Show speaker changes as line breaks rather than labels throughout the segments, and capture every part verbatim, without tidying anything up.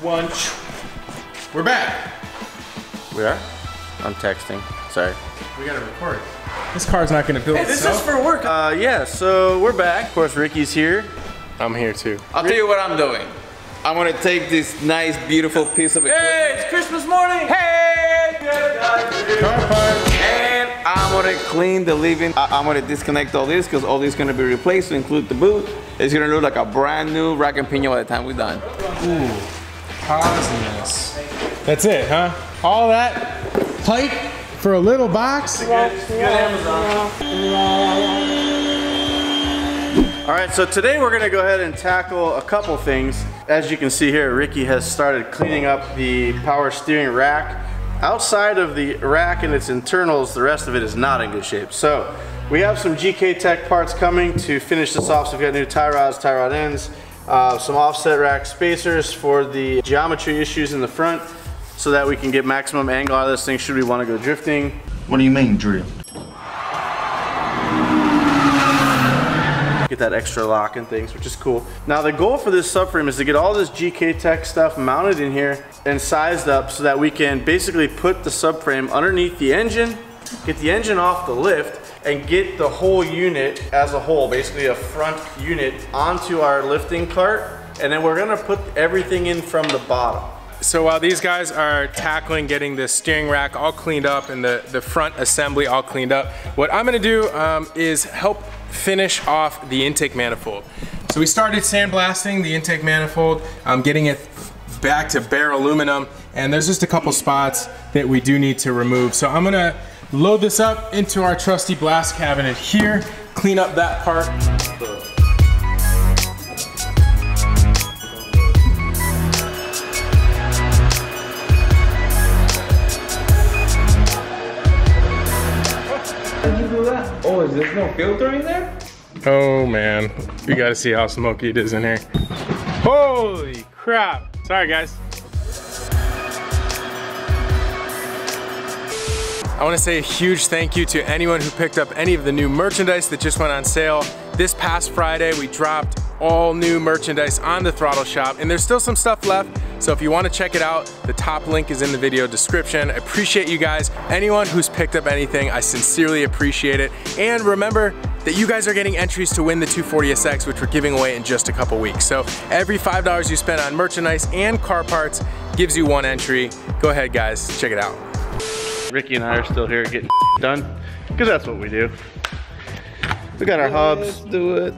one. We're back.
We are? I'm texting. Sorry.
We gotta record. This car's not gonna build
hey,
itself.
This is for work. Uh, yeah, so we're back. Of course, Ricky's here.
I'm here too.
I'll tell you what I'm doing. I'm gonna take this nice, beautiful piece of equipment. Hey, it's Christmas morning! Hey!
Car part.
And I'm gonna clean the living. I I'm gonna disconnect all this because all this is gonna be replaced to include the boot. It's gonna look like a brand new rack and pinion by the time we're done.
Ooh, awesomeness. That's it, huh? All that pipe for a little box?
Good, good Amazon. All right, so today we're gonna go ahead and tackle a couple things. As you can see here, Ricky has started cleaning up the power steering rack. Outside of the rack and its internals, the rest of it is not in good shape. So we have some G K Tech parts coming to finish this off. So we've got new tie rods, tie rod ends, uh, some offset rack spacers for the geometry issues in the front so that we can get maximum angle out of this thing should we want to go drifting.
What do you mean, drift?
Get that extra lock and things, which is cool. Now the goal for this subframe is to get all this G K Tech stuff mounted in here and sized up so that we can basically put the subframe underneath the engine, get the engine off the lift, and get the whole unit as a whole, basically a front unit, onto our lifting cart. And then we're gonna put everything in from the bottom.
So while these guys are tackling getting the steering rack all cleaned up and the, the front assembly all cleaned up, what I'm gonna do um, is help finish off the intake manifold. So we started sandblasting the intake manifold, um, getting it back to bare aluminum, and there's just a couple spots that we do need to remove. So I'm gonna load this up into our trusty blast cabinet here, clean up that part.
Oh, is there no filter in there?
Oh man, you gotta see how smoky it is in here. Holy crap. Sorry guys. I wanna say a huge thank you to anyone who picked up any of the new merchandise that just went on sale. This past Friday, we dropped all new merchandise on the Throttle Shop, and there's still some stuff left. So if you want to check it out, the top link is in the video description. I appreciate you guys. Anyone who's picked up anything, I sincerely appreciate it. And remember that you guys are getting entries to win the two forty S X, which we're giving away in just a couple weeks. So every five dollars you spend on merchandise and car parts gives you one entry. Go ahead guys, check it out.
Ricky and I are still here getting done, because that's what we do. We got our hubs. Let's do it.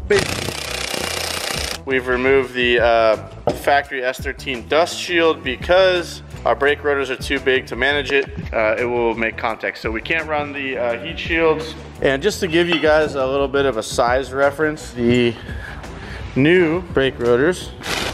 We've removed the uh, factory S thirteen dust shield because our brake rotors are too big to manage it. Uh, it will make contact, so we can't run the uh, heat shields. And just to give you guys a little bit of a size reference, the new brake rotors,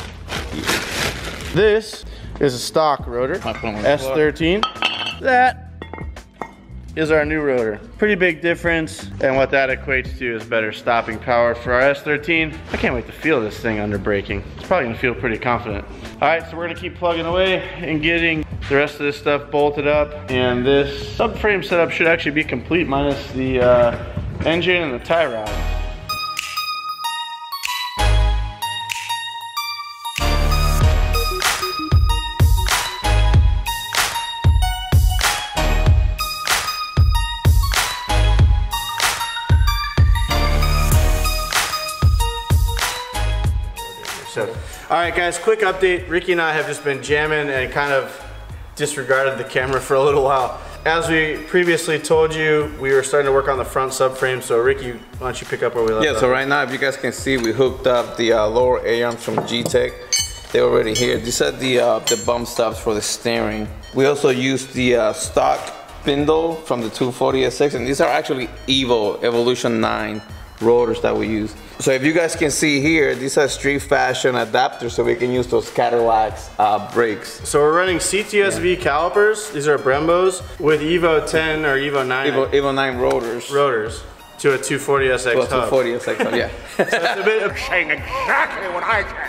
this is a stock rotor, S thirteen. That is our new rotor. Pretty big difference, and what that equates to is better stopping power for our S thirteen. I can't wait to feel this thing under braking. It's probably gonna feel pretty confident. All right, so we're gonna keep plugging away and getting the rest of this stuff bolted up, and this subframe setup should actually be complete minus the uh, engine and the tie rod. So, all right guys, quick update. Ricky and I have just been jamming and kind of disregarded the camera for a little while. As we previously told you, we were starting to work on the front subframe, so Ricky, why don't you pick up where we left
Yeah,
off?
so right now, if you guys can see, we hooked up the uh, lower A-arms from G Tech. They're already here. These are the, uh, the bump stops for the steering. We also used the uh, stock spindle from the two forty S X, and these are actually Evo Evolution nine rotors that we use. So if you guys can see here, these are street fashion adapters, so we can use those Cadillac's uh, brakes.
So we're running C T S V yeah. calipers. These are Brembos with Evo ten or Evo nine.
Evo, Evo nine rotors.
Rotors to a two forty S X
to a
hub.
two forty S X hub, yeah.
So it's a bit of saying exactly what I said.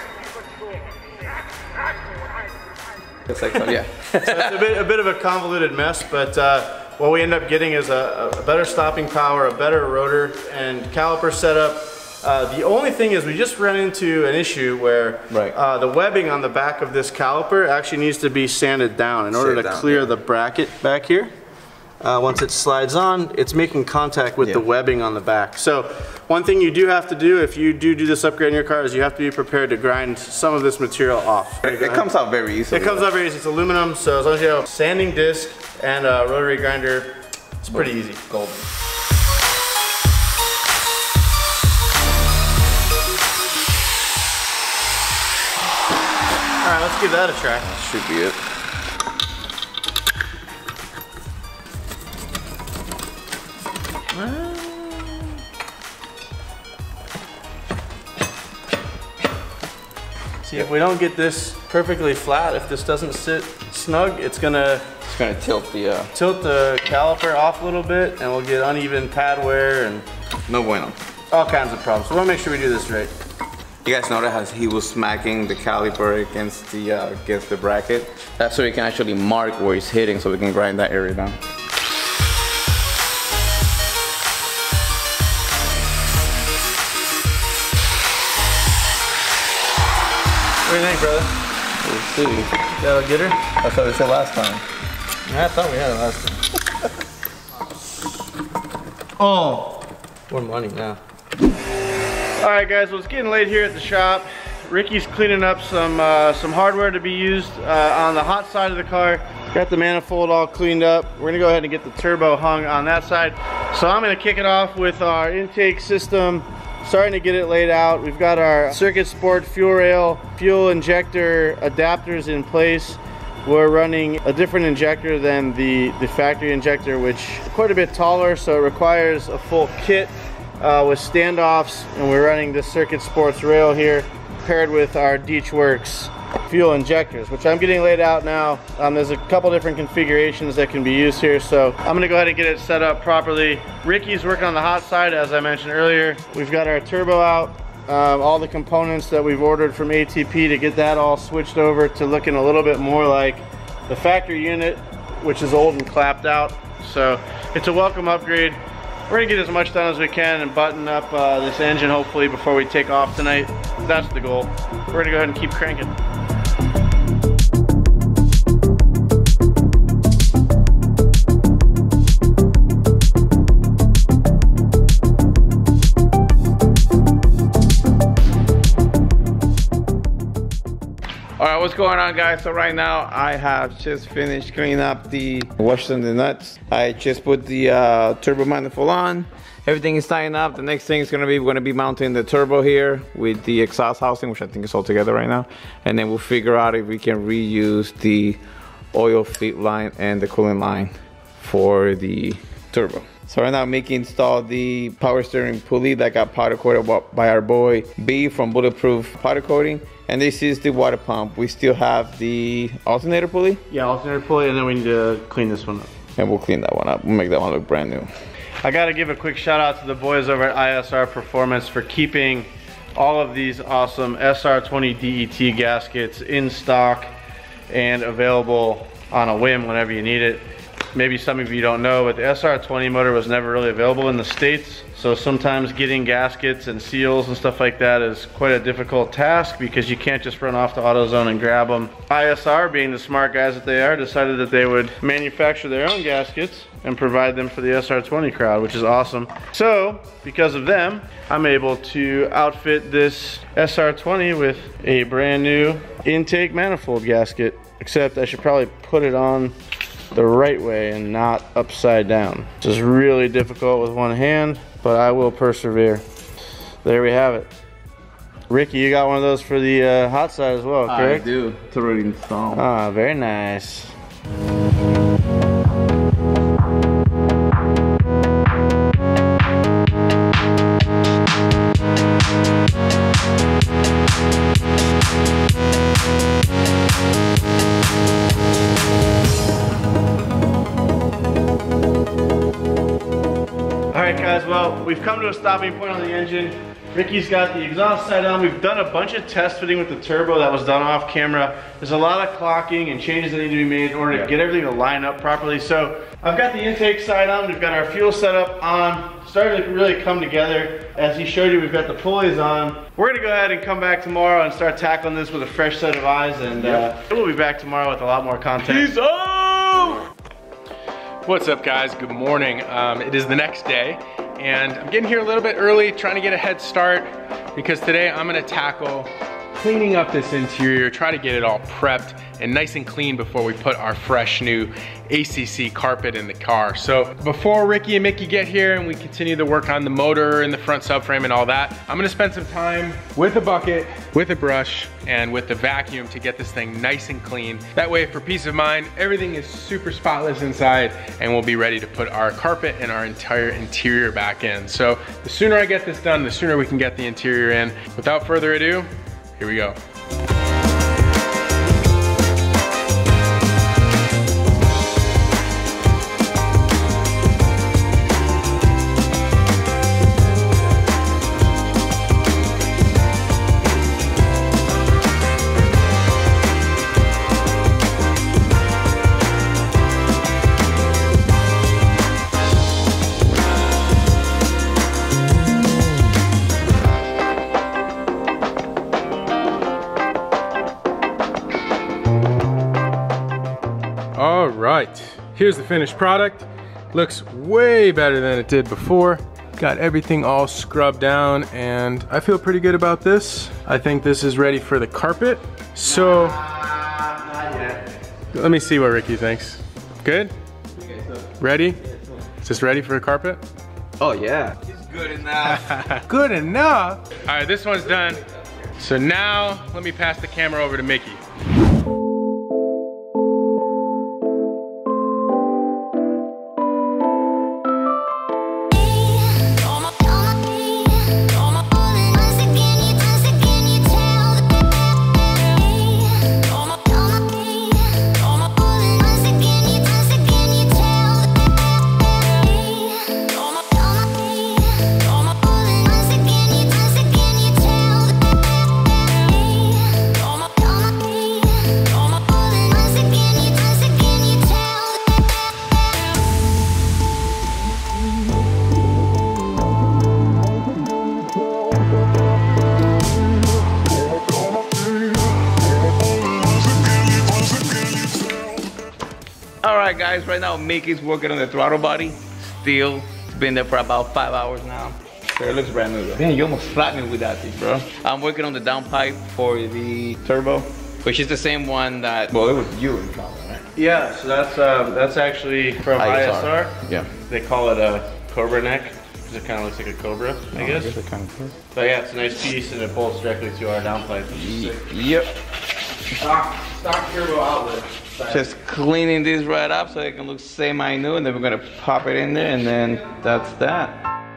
It's like, yeah.
So it's a bit, a bit of a convoluted mess, but uh, what we end up getting is a, a better stopping power, a better rotor and caliper setup, Uh, the only thing is we just ran into an issue where
right.
uh, the webbing on the back of this caliper actually needs to be sanded down in order
Sand
to
down,
clear
yeah.
the bracket back here. Uh, once it slides on, it's making contact with
yeah.
the webbing on the back. So one thing you do have to do if you do do this upgrade in your car is you have to be prepared to grind some of this material off.
It, it comes out very easily.
It comes out very easy. It's aluminum, so as long as you have a sanding disc and a rotary grinder, it's pretty easy.
Golden.
All right, let's give that a try.
That should be it.
See, if we don't get this perfectly flat, if this doesn't sit snug, it's gonna
It's gonna tilt the. Uh,
tilt the caliper off a little bit, and we'll get uneven pad wear and
no bueno.
all kinds of problems. So we wanna make sure we do this right.
You guys notice how he was smacking the caliper against the uh, against the bracket? That's so we can actually mark where he's hitting, so we can grind that area down.
What do you think, brother?
We'll see.
Got a getter?
That's what we said last time.
I thought we had it last time. Oh, more money now. All right, guys. Well, it's getting late here at the shop. Ricky's cleaning up some uh, some hardware to be used uh, on the hot side of the car. Got the manifold all cleaned up. We're gonna go ahead and get the turbo hung on that side. So I'm gonna kick it off with our intake system. Starting to get it laid out. We've got our Circuit Sport fuel rail, fuel injector adapters in place. We're running a different injector than the, the factory injector, which is quite a bit taller, so it requires a full kit uh, with standoffs. And we're running the Circuit Sports rail here, paired with our Deechworks fuel injectors, which I'm getting laid out now. Um, there's a couple different configurations that can be used here, so I'm gonna go ahead and get it set up properly. Ricky's working on the hot side, as I mentioned earlier. We've got our turbo out, um, all the components that we've ordered from A T P to get that all switched over to looking a little bit more like the factory unit, which is old and clapped out. So it's a welcome upgrade. We're gonna get as much done as we can and button up uh, this engine hopefully before we take off tonight. That's the goal. We're gonna go ahead and keep cranking.
All right, what's going on, guys? So right now I have just finished cleaning up the washers and the nuts. I just put the uh, turbo manifold on. Everything is tying up. The next thing is gonna be, we're gonna be mounting the turbo here with the exhaust housing, which I think is all together right now. And then we'll figure out if we can reuse the oil feed line and the coolant line for the turbo. So right now Mickey installed the power steering pulley that got powder coated by our boy B from Bulletproof Powder Coating. And this is the water pump. We still have the alternator pulley.
Yeah, alternator pulley, and then we need to clean this one up.
And we'll clean that one up. We'll make that one look brand new.
I gotta give a quick shout out to the boys over at I S R Performance for keeping all of these awesome S R twenty D E T gaskets in stock and available on a whim whenever you need it. Maybe some of you don't know, but the S R twenty motor was never really available in the States. So sometimes getting gaskets and seals and stuff like that is quite a difficult task because you can't just run off to AutoZone and grab them. I S R, being the smart guys that they are, decided that they would manufacture their own gaskets and provide them for the S R twenty crowd, which is awesome. So, because of them, I'm able to outfit this S R twenty with a brand new intake manifold gasket, except I should probably put it on the right way and not upside down. Which is really difficult with one hand, but I will persevere. There we have it. Ricky, you got one of those for the uh, hot side as well, correct?
I do. It's already installed.
Ah, very nice. Alright guys, well, we've come to a stopping point on the engine. Ricky's got the exhaust side on. We've done a bunch of test fitting with the turbo that was done off camera. There's a lot of clocking and changes that need to be made in order to
yeah.
get everything to line up properly. So I've got the intake side on. We've got our fuel setup on. Starting to really come together. As he showed you, we've got the pulleys on. We're gonna go ahead and come back tomorrow and start tackling this with a fresh set of eyes, and yep. uh, we'll be back tomorrow with a lot more content.
Peace out! What's up, guys? Good morning. Um, it is the next day, and I'm getting here a little bit early, trying to get a head start, because today I'm gonna tackle cleaning up this interior, try to get it all prepped and nice and clean before we put our fresh new A C C carpet in the car. So before Ricky and Mickey get here and we continue to work on the motor and the front subframe and all that, I'm gonna spend some time with a bucket, with a brush, and with the vacuum to get this thing nice and clean. That way, for peace of mind, everything is super spotless inside, and we'll be ready to put our carpet and our entire interior back in. So the sooner I get this done, the sooner we can get the interior in. Without further ado, here we go. All right, here's the finished product. Looks way better than it did before. Got everything all scrubbed down, and I feel pretty good about this. I think this is ready for the carpet. So,
uh, not yet.
Let me see what Ricky thinks. Good? Ready? Is this ready for a carpet?
Oh yeah. It's good enough.
Good enough? All right, this one's done. So now, let me pass the camera over to Mickey.
Alright guys, right now Mickey's working on the throttle body. Still, it's been there for about five hours now. Sure, it looks brand new though. Man, you almost slapped me with that thing, bro. I'm working on the downpipe for the turbo, which is the same one that, well, it was you in Calvin, right?
Yeah, so that's uh, that's actually from I S R.
Yeah.
They call it a cobra neck, because it kind of looks like a cobra, I guess.
Oh, I guess it kind of cool.
But yeah, it's a nice piece, and it bolts directly to our downpipe, which is sick.
Yep.
Stock, stock turbo outlet.
Just cleaning this right up so it can look semi-new, and then we're gonna pop it in there, and then that's that.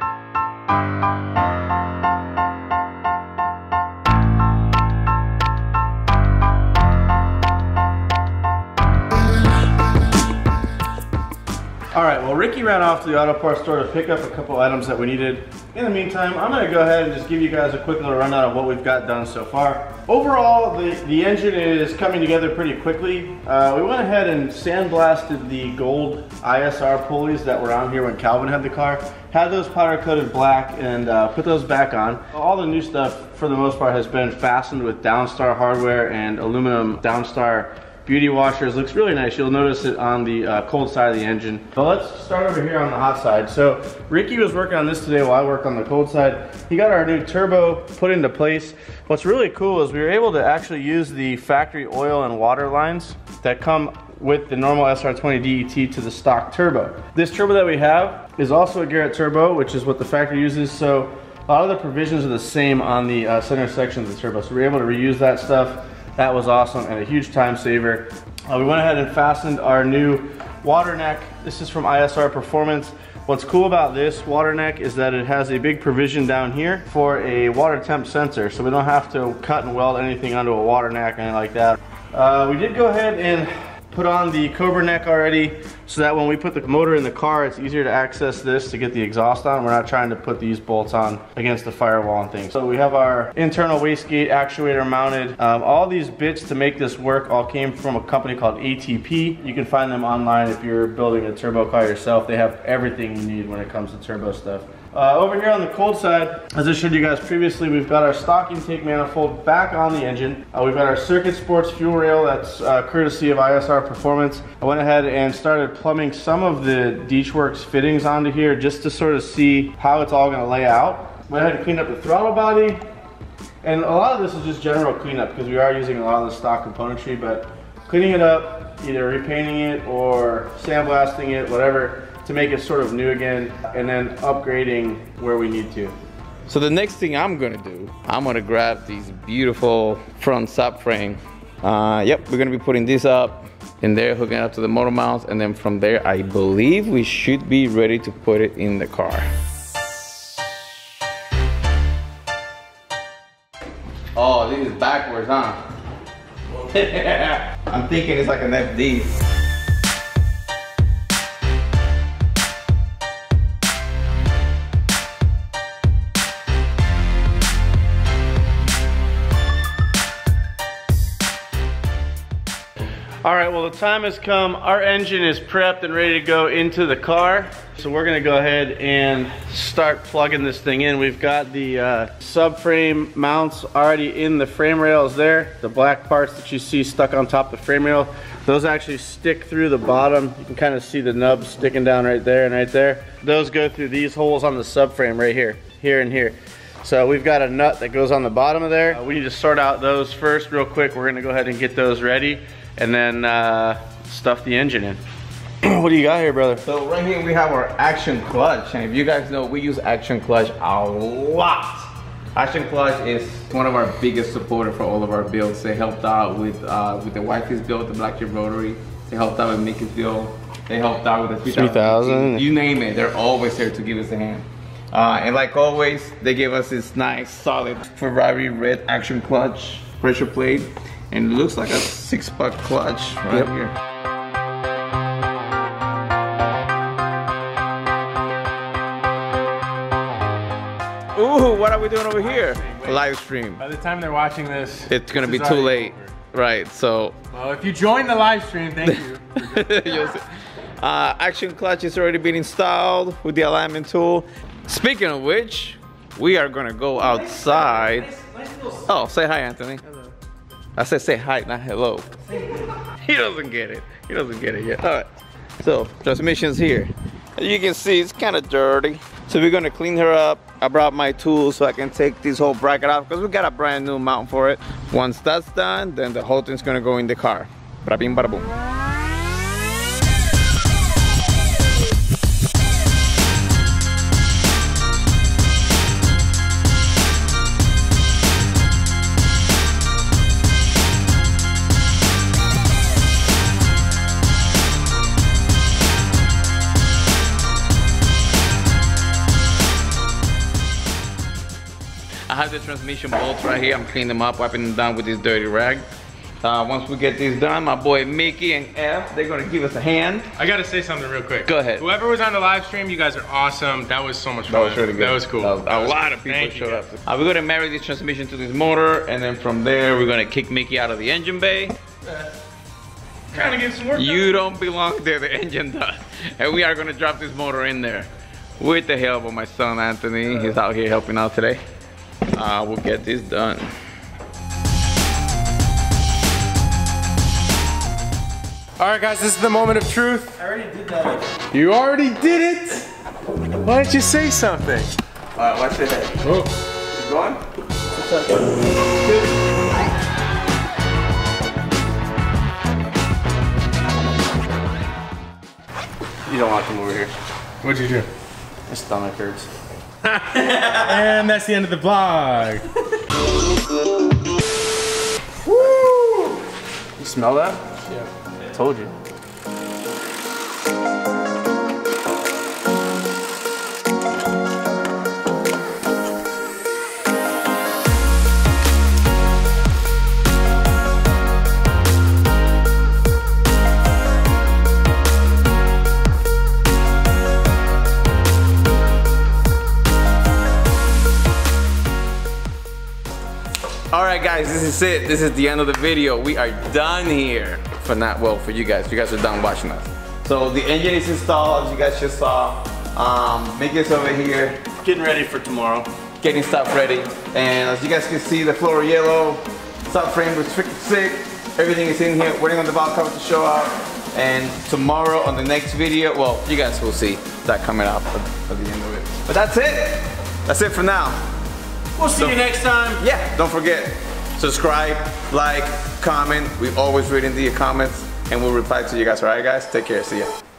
All right, well, Ricky ran off to the auto parts store to pick up a couple items that we needed. In the meantime, I'm gonna go ahead and just give you guys a quick little rundown of what we've got done so far. Overall, the, the engine is coming together pretty quickly. Uh, we went ahead and sandblasted the gold I S R pulleys that were on here when Calvin had the car. Had those powder coated black and uh, put those back on. All the new stuff, for the most part, has been fastened with Downstar hardware and aluminum Downstar beauty washers. Looks really nice. You'll notice it on the uh, cold side of the engine. But let's start over here on the hot side. So Ricky was working on this today while I worked on the cold side. He got our new turbo put into place. What's really cool is we were able to actually use the factory oil and water lines that come with the normal S R twenty D E T to the stock turbo. This turbo that we have is also a Garrett turbo, which is what the factory uses. So a lot of the provisions are the same on the uh, center section of the turbo. So we're able to reuse that stuff. That was awesome and a huge time saver. Uh, we went ahead and fastened our new water neck. This is from I S R Performance. What's cool about this water neck is that it has a big provision down here for a water temp sensor, so we don't have to cut and weld anything onto a water neck or anything like that. Uh, we did go ahead and put on the Cobra neck already so that when we put the motor in the car, it's easier to access this to get the exhaust on. We're not trying to put these bolts on against the firewall and things. So we have our internal wastegate actuator mounted. Um, all these bits to make this work all came from a company called A T P. You can find them online if you're building a turbo car yourself. They have everything you need when it comes to turbo stuff. Uh, over here on the cold side, as I showed you guys previously, we've got our stock intake manifold back on the engine. Uh, we've got our Circuit Sports fuel rail that's uh, courtesy of I S R Performance. I went ahead and started plumbing some of the Deechworks fittings onto here just to sort of see how it's all going to lay out. Went ahead and cleaned up the throttle body. And a lot of this is just general cleanup because we are using a lot of the stock componentry, but cleaning it up, either repainting it or sandblasting it, whatever, to make it sort of new again, and then upgrading where we need to.
So the next thing I'm gonna do, I'm gonna grab these beautiful front subframe. Uh, yep, we're gonna be putting this up in there, hooking it up to the motor mounts, and then from there, I believe we should be ready to put it in the car. Oh, this is backwards, huh? I'm thinking it's like an F D.
All right, well, the time has come. Our engine is prepped and ready to go into the car. So we're gonna go ahead and start plugging this thing in. We've got the uh, subframe mounts already in the frame rails there. The black parts that you see stuck on top of the frame rail, those actually stick through the bottom. You can kind of see the nubs sticking down right there and right there. Those go through these holes on the subframe right here, here and here. So we've got a nut that goes on the bottom of there. Uh, we need to sort out those first real quick. We're gonna go ahead and get those ready and then uh, stuff the engine in. What do you got here, brother?
So right here we have our Action Clutch, and if you guys know, we use Action Clutch a lot. Action Clutch is one of our biggest supporters for all of our builds. They helped out with uh, with the Wifey's build, the Black Jeep Rotary. They helped out with Mickey's build. They helped out with the three thousand. You name it, they're always there to give us a hand. Uh, and like always, they gave us this nice, solid Ferrari red Action Clutch pressure plate. And it looks like a six buck clutch right yep. here. Ooh, what are we doing over here? Live stream.
By the time they're watching this,
it's gonna be too late. Over. Right, so.
Well, if you join the live stream, thank you.
uh, Action Clutch has already been installed with the alignment tool. Speaking of which, we are gonna go outside. Oh, say hi, Anthony. Hello. I said say hi, not hello. He doesn't get it. He doesn't get it yet. All right. So transmission's here. As you can see, it's kind of dirty. So we're gonna clean her up. I brought my tools so I can take this whole bracket off because we got a brand new mount for it. Once that's done, then the whole thing's gonna go in the car. Bada bing, bada boom. I have the transmission bolts right here. I'm cleaning them up, wiping them down with this dirty rag. Uh, once we get this done, my boy Mickey and F, they're gonna give us a hand.
I gotta say something real quick.
Go ahead.
Whoever was on the live stream, you guys are awesome. That was so much fun.
That was really good.
That was cool.
That was,
that
a
was
lot
cool.
of people
Thank
showed up. Uh, we're gonna marry this transmission to this motor, and then from there, we're gonna kick Mickey out of the engine bay.
Uh, trying to get some work
You done. don't belong there, the engine does. And we are gonna drop this motor in there. With the help of my son, Anthony. He's out here helping out today. Uh, we'll get this done.
All right, guys, this is the moment of truth.
I already did that.
You already did it? Why don't you say something?
All right, watch your head.
Oh.
Keep going.
You don't want to come over here.
What'd you do?
My stomach hurts.
And that's the end of the vlog.
Woo! You smell that? Yeah. I told you.
right, guys, this is it. This is the end of the video. We are done here. For not, well, for you guys. You guys are done watching us. So the engine is installed, as you guys just saw. Um, Mickey's over here.
Getting ready for tomorrow.
Getting stuff ready. And as you guys can see, the floor yellow. Subframe was freaking sick. Everything is in here. Waiting on the valve cover to show up. And tomorrow on the next video, well, you guys will see that coming up at, at the end of it. But that's it. That's it for now.
We'll see
Don't,
you next time.
Yeah, don't forget, subscribe, like, comment. We always read in the comments and we'll reply to you guys. All right, guys? Take care. See ya.